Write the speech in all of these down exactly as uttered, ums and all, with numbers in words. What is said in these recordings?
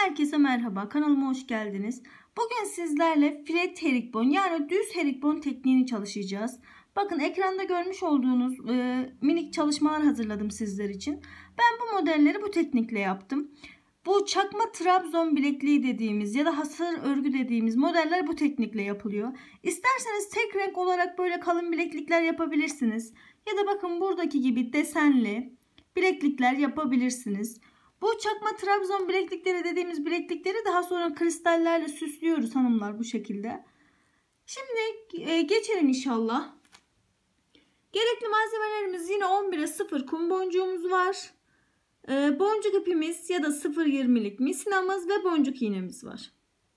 Herkese merhaba, kanalıma hoş geldiniz. Bugün sizlerle flat herikbon yani düz herikbon tekniğini çalışacağız. Bakın ekranda görmüş olduğunuz e, minik çalışmalar hazırladım sizler için. Ben bu modelleri bu teknikle yaptım. Bu çakma Trabzon bilekliği dediğimiz ya da hasır örgü dediğimiz modeller bu teknikle yapılıyor. İsterseniz tek renk olarak böyle kalın bileklikler yapabilirsiniz. Ya da bakın buradaki gibi desenli bileklikler yapabilirsiniz. Bu çakma Trabzon bileklikleri dediğimiz bileklikleri daha sonra kristallerle süslüyoruz hanımlar bu şekilde. Şimdi e, geçelim inşallah. Gerekli malzemelerimiz yine on bire sıfır kum boncuğumuz var. E, boncuk ipimiz ya da sıfır virgül yirmilik misinamız ve boncuk iğnemiz var.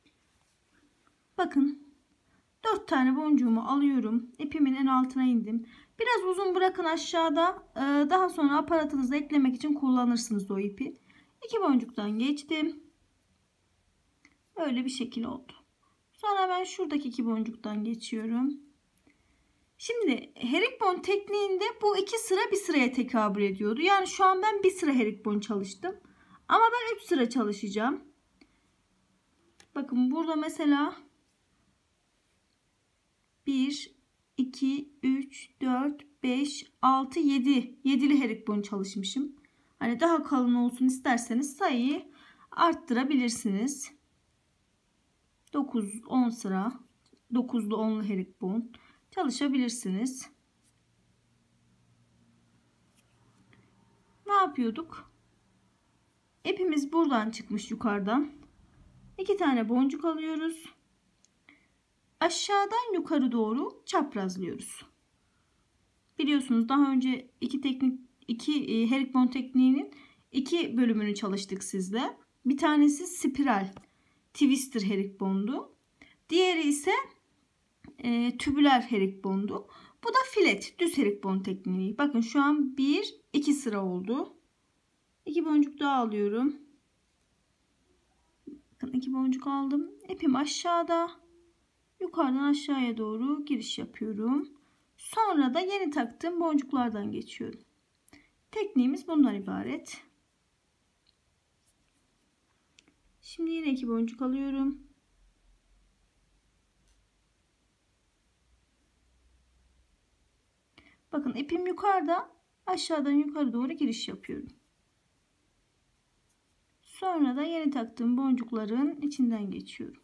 Bakın dört tane boncuğumu alıyorum. İpimin en altına indim. Biraz uzun bırakın aşağıda. E, daha sonra aparatınıza eklemek için kullanırsınız o ipi. İki boncuktan geçtim. Böyle bir şekil oldu. Sonra ben şuradaki iki boncuktan geçiyorum. Şimdi herikbon tekniğinde bu iki sıra bir sıraya tekabül ediyordu. Yani şu an ben bir sıra herikbon çalıştım. Ama ben üç sıra çalışacağım. Bakın burada mesela bir, iki, üç, dört, beş, altı, yedi. yedili herikbon çalışmışım. Hani daha kalın olsun isterseniz sayıyı arttırabilirsiniz. dokuz on sıra dokuzlu onlu herikbon çalışabilirsiniz. Ne yapıyorduk? İpimiz buradan çıkmış yukarıdan. iki tane boncuk alıyoruz. Aşağıdan yukarı doğru çaprazlıyoruz. Biliyorsunuz daha önce iki teknik iki herikbon tekniğinin iki bölümünü çalıştık sizle. Bir tanesi spiral twister herikbondu. Diğeri ise e, tübüler herikbondu. Bu da filet düz herikbon tekniği. Bakın şu an bir iki sıra oldu. iki boncuk daha alıyorum. Bakın iki boncuk aldım. İpim aşağıda. Yukarıdan aşağıya doğru giriş yapıyorum. Sonra da yeni taktığım boncuklardan geçiyorum. Tekniğimiz bundan ibaret. Şimdi yine iki boncuk alıyorum. Bakın ipim yukarıda, aşağıdan yukarı doğru giriş yapıyorum. Sonra da yeni taktığım boncukların içinden geçiyorum.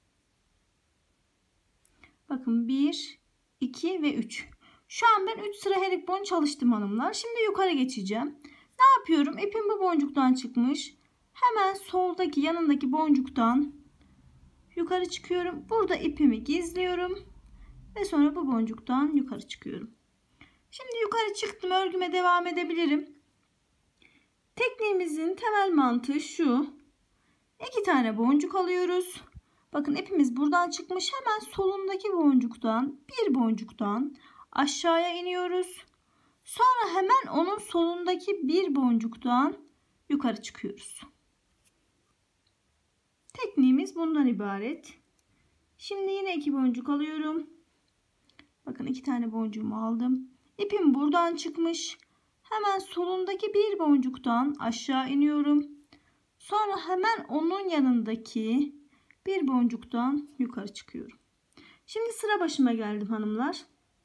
Bakın bir, iki ve üç. Şu an ben üç sıra herikbon çalıştım hanımlar. Şimdi yukarı geçeceğim. Ne yapıyorum? İpim bu boncuktan çıkmış. Hemen soldaki yanındaki boncuktan yukarı çıkıyorum. Burada ipimi gizliyorum. Ve sonra bu boncuktan yukarı çıkıyorum. Şimdi yukarı çıktım. Örgüme devam edebilirim. Tekniğimizin temel mantığı şu. İki tane boncuk alıyoruz. Bakın ipimiz buradan çıkmış. Hemen solundaki boncuktan bir boncuktan aşağıya iniyoruz. Sonra hemen onun solundaki bir boncuktan yukarı çıkıyoruz. Tekniğimiz bundan ibaret. Şimdi yine iki boncuk alıyorum. Bakın iki tane boncuğumu aldım. İpim buradan çıkmış. Hemen solundaki bir boncuktan aşağı iniyorum. Sonra hemen onun yanındaki bir boncuktan yukarı çıkıyorum. Şimdi sıra başıma geldim hanımlar.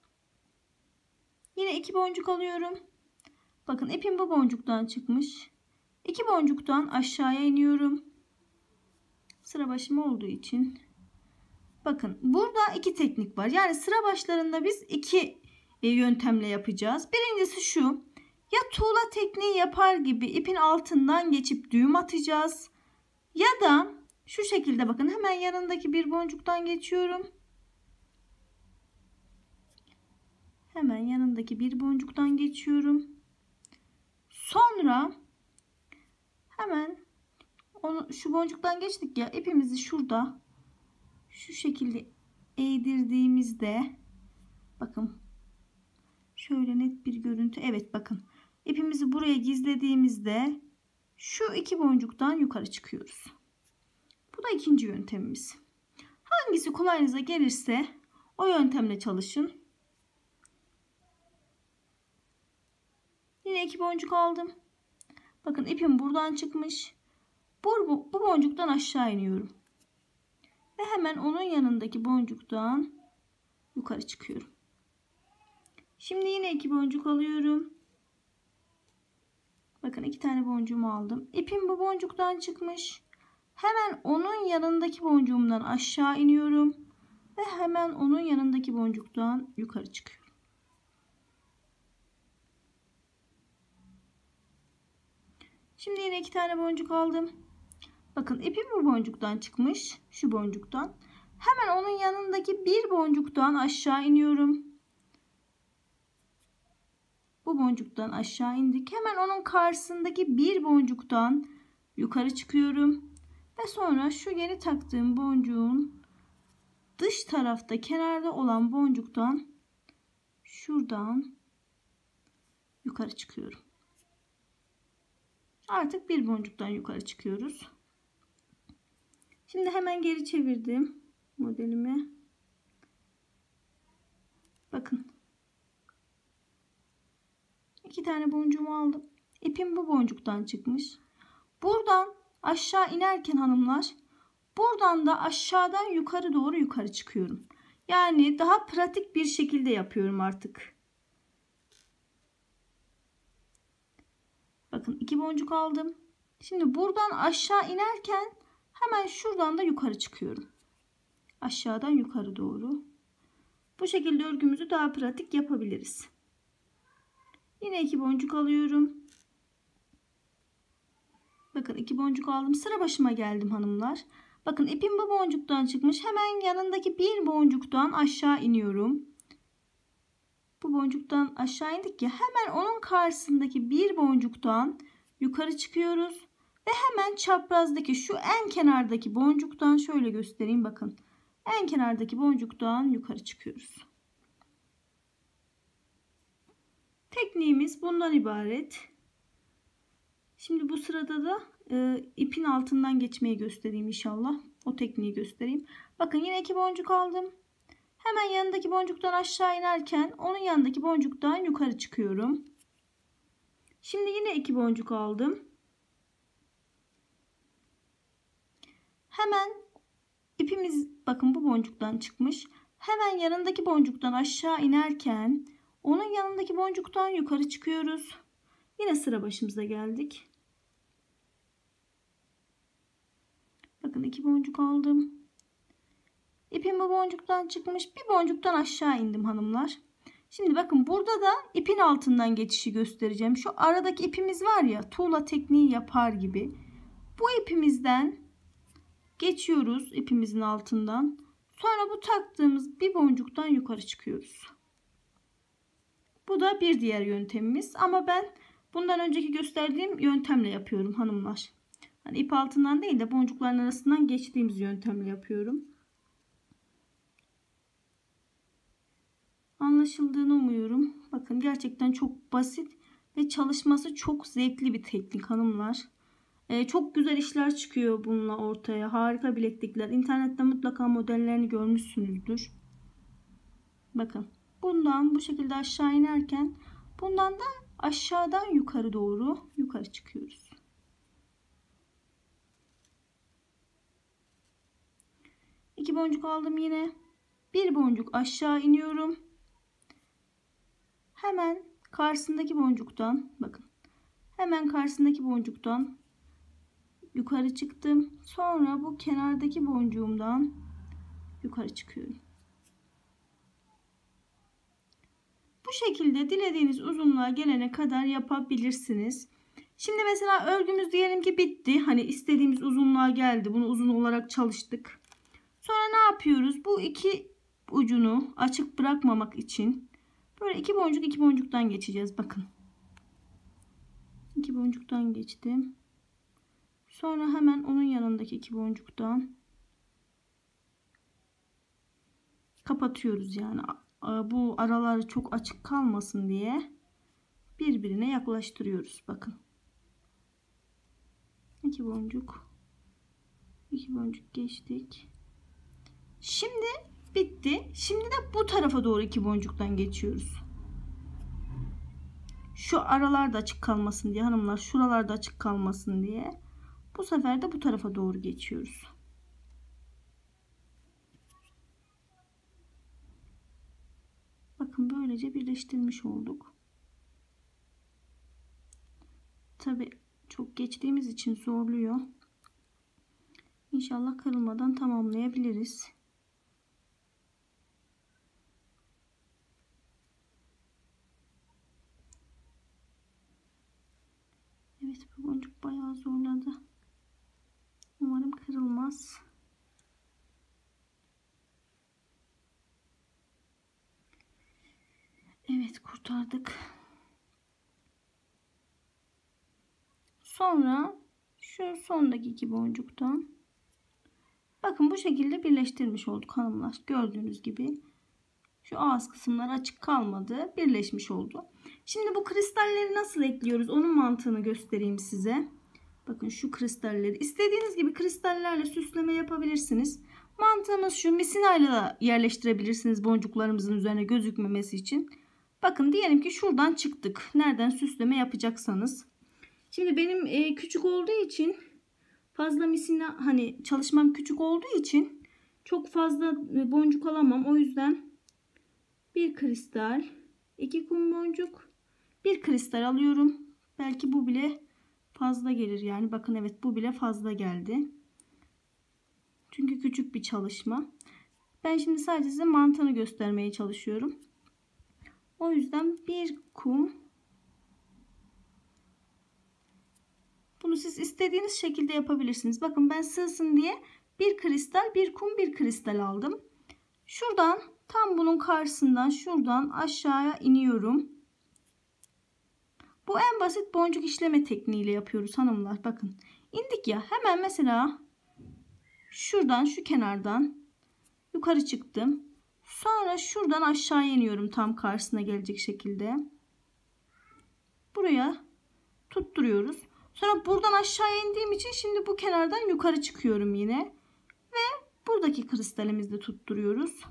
Yine iki boncuk alıyorum. Bakın ipim bu boncuktan çıkmış. İki boncuktan aşağıya iniyorum. Sıra başım olduğu için. Bakın burada iki teknik var. Yani sıra başlarında biz iki yöntemle yapacağız. Birincisi şu. Ya tuğla tekniği yapar gibi ipin altından geçip düğüm atacağız. Ya da şu şekilde bakın hemen yanındaki bir boncuktan geçiyorum. Hemen yanındaki bir boncuktan geçiyorum. Sonra hemen onu, şu boncuktan geçtik ya, ipimizi şurada şu şekilde eğdirdiğimizde bakın şöyle net bir görüntü. Evet bakın ipimizi buraya gizlediğimizde şu iki boncuktan yukarı çıkıyoruz. Bu da ikinci yöntemimiz. Hangisi kolayınıza gelirse o yöntemle çalışın. Yine iki boncuk aldım. Bakın ipim buradan çıkmış. Bu, bu, bu boncuktan aşağı iniyorum. Ve hemen onun yanındaki boncuktan yukarı çıkıyorum. Şimdi yine iki boncuk alıyorum. Bakın iki tane boncuğumu aldım. İpim bu boncuktan çıkmış. Hemen onun yanındaki boncuğumdan aşağı iniyorum. Ve hemen onun yanındaki boncuktan yukarı çıkıyorum. Şimdi yine iki tane boncuk aldım. Bakın ipim bu boncuktan çıkmış. Şu boncuktan. Hemen onun yanındaki bir boncuktan aşağı iniyorum. Bu boncuktan aşağı indik. Hemen onun karşısındaki bir boncuktan yukarı çıkıyorum. Ve sonra şu yeni taktığım boncuğun dış tarafta kenarda olan boncuktan şuradan yukarı çıkıyorum. Artık bir boncuktan yukarı çıkıyoruz. Şimdi hemen geri çevirdim modelimi. Bakın. İki tane boncuğumu aldım. İpim bu boncuktan çıkmış. Buradan aşağı inerken hanımlar, buradan da aşağıdan yukarı doğru yukarı çıkıyorum. Yani daha pratik bir şekilde yapıyorum artık. Bakın iki boncuk aldım. Şimdi buradan aşağı inerken hemen şuradan da yukarı çıkıyorum. Aşağıdan yukarı doğru. Bu şekilde örgümüzü daha pratik yapabiliriz. Yine iki boncuk alıyorum. Bakın iki boncuk aldım. Sıra başıma geldim hanımlar. Bakın ipim bu boncuktan çıkmış. Hemen yanındaki bir boncuktan aşağı iniyorum. Bu boncuktan aşağı indik ya. Hemen onun karşısındaki bir boncuktan yukarı çıkıyoruz. Ve hemen çaprazdaki şu en kenardaki boncuktan şöyle göstereyim. Bakın. En kenardaki boncuktan yukarı çıkıyoruz. Tekniğimiz bundan ibaret. Şimdi bu sırada da e, ipin altından geçmeyi göstereyim inşallah. O tekniği göstereyim. Bakın yine iki boncuk aldım. Hemen yanındaki boncuktan aşağı inerken onun yanındaki boncuktan yukarı çıkıyorum. Şimdi yine iki boncuk aldım. Hemen ipimiz bakın bu boncuktan çıkmış. Hemen yanındaki boncuktan aşağı inerken onun yanındaki boncuktan yukarı çıkıyoruz. Yine sıra başımıza geldik. Bakın iki boncuk aldım. İpim bu boncuktan çıkmış. Bir boncuktan aşağı indim hanımlar. Şimdi bakın burada da ipin altından geçişi göstereceğim. Şu aradaki ipimiz var ya, tuğla tekniği yapar gibi. Bu ipimizden geçiyoruz, ipimizin altından. Sonra bu taktığımız bir boncuktan yukarı çıkıyoruz. Bu da bir diğer yöntemimiz. Ama ben bundan önceki gösterdiğim yöntemle yapıyorum hanımlar. Hani ip altından değil de boncukların arasından geçtiğimiz yöntemle yapıyorum. Anlaşıldığını umuyorum. Bakın gerçekten çok basit ve çalışması çok zevkli bir teknik hanımlar. Ee, çok güzel işler çıkıyor bununla ortaya. Harika bileklikler. İnternette mutlaka modellerini görmüşsünüzdür. Bakın. Bundan bu şekilde aşağı inerken bundan da aşağıdan yukarı doğru yukarı çıkıyoruz. İki boncuk aldım yine. Bir boncuk aşağı iniyorum. Hemen karşısındaki boncuktan bakın. Hemen karşısındaki boncuktan yukarı çıktım. Sonra bu kenardaki boncuğumdan yukarı çıkıyorum. Bu şekilde dilediğiniz uzunluğa gelene kadar yapabilirsiniz. Şimdi mesela örgümüz diyelim ki bitti. Hani istediğimiz uzunluğa geldi. Bunu uzun olarak çalıştık. Sonra ne yapıyoruz? Bu iki ucunu açık bırakmamak için böyle iki boncuk iki boncuktan geçeceğiz. Bakın. İki boncuktan geçtim. Sonra hemen onun yanındaki iki boncuktan kapatıyoruz yani. Bu aralar çok açık kalmasın diye birbirine yaklaştırıyoruz. Bakın. İki boncuk. İki boncuk geçtik. Şimdi bitti. Şimdi de bu tarafa doğru iki boncuktan geçiyoruz. Şu aralarda açık kalmasın diye hanımlar. Şuralarda açık kalmasın diye. Bu sefer de bu tarafa doğru geçiyoruz. Bakın böylece birleştirmiş olduk. Tabi çok geçtiğimiz için zorluyor. İnşallah kırılmadan tamamlayabiliriz. Evet, bu boncuk bayağı zorladı. Umarım kırılmaz. Evet, kurtardık. Sonra şu sondaki iki boncuktan bakın bu şekilde birleştirmiş olduk hanımlar. Gördüğünüz gibi şu ağız kısımlar açık kalmadı. Birleşmiş oldu. Şimdi bu kristalleri nasıl ekliyoruz? Onun mantığını göstereyim size. Bakın şu kristalleri. İstediğiniz gibi kristallerle süsleme yapabilirsiniz. Mantığımız şu, misinayla yerleştirebilirsiniz boncuklarımızın üzerine gözükmemesi için. Bakın diyelim ki şuradan çıktık. Nereden süsleme yapacaksanız. Şimdi benim e, küçük olduğu için fazla misina, hani çalışmam küçük olduğu için çok fazla boncuk alamam. O yüzden bir kristal, iki kum boncuk, bir kristal alıyorum. Belki bu bile fazla gelir yani. Bakın evet, bu bile fazla geldi. Çünkü küçük bir çalışma. Ben şimdi sadece size mantığını göstermeye çalışıyorum. O yüzden bir kum. Bunu siz istediğiniz şekilde yapabilirsiniz. Bakın ben sığsın diye bir kristal, bir kum, bir kristal aldım. Şuradan tam bunun karşısından şuradan aşağıya iniyorum. Bu en basit boncuk işleme tekniğiyle yapıyoruz hanımlar. Bakın indik ya, hemen mesela şuradan, şu kenardan yukarı çıktım. Sonra şuradan aşağı iniyorum tam karşısına gelecek şekilde. Buraya tutturuyoruz. Sonra buradan aşağı indiğim için şimdi bu kenardan yukarı çıkıyorum yine. Ve buradaki kristalimizi de tutturuyoruz.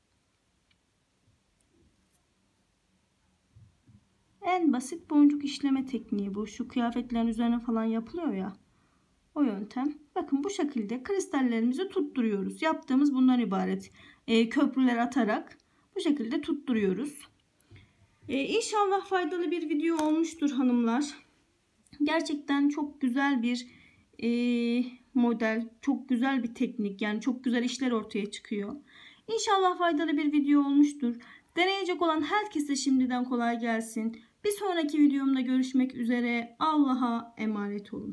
En basit boncuk işleme tekniği bu. Şu kıyafetlerin üzerine falan yapılıyor ya. O yöntem. Bakın bu şekilde kristallerimizi tutturuyoruz. Yaptığımız bundan ibaret. E, köprüler atarak bu şekilde tutturuyoruz. E, İnşallah faydalı bir video olmuştur hanımlar. Gerçekten çok güzel bir e, model. Çok güzel bir teknik. Yani çok güzel işler ortaya çıkıyor. İnşallah faydalı bir video olmuştur. Deneyecek olan herkese şimdiden kolay gelsin. Bir sonraki videomda görüşmek üzere. Allah'a emanet olun.